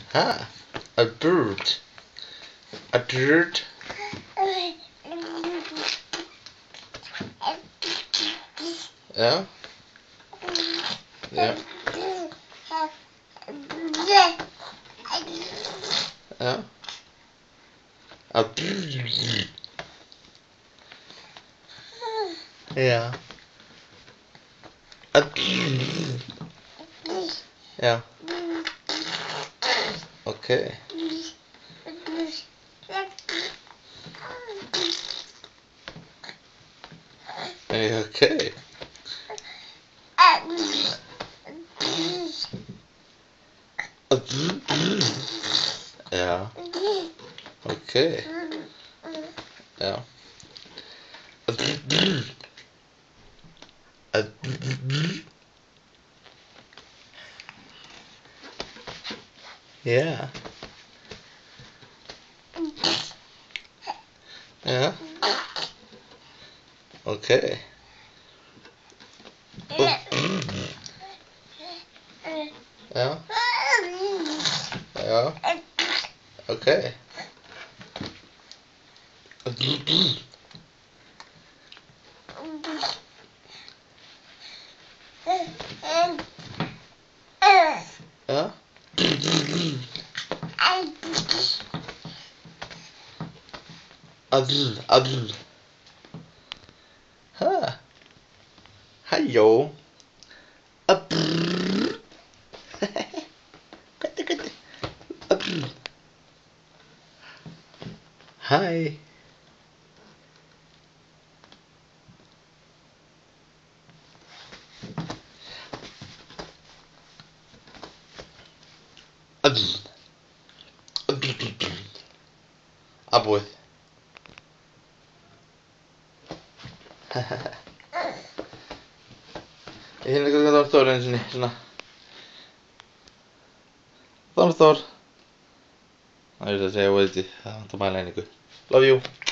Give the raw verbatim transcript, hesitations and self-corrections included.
Ah, a bird. A bird. Ja. Ja. Ja. A bird. Ja. A bird. Ja. Okay. Okay. Ja. Okay. Ja. Ja. Ja. Okay. Ja. Ja. Okay. Ja. Adl, adl. Ha. Hallo. Adl. Adl. Hi. Adl. Adl. Abwith. Ei siinä katsotaan toinen sinne, sana. Thumbs Thor. Ai se ei voiti. Tämä on niinku. Love you.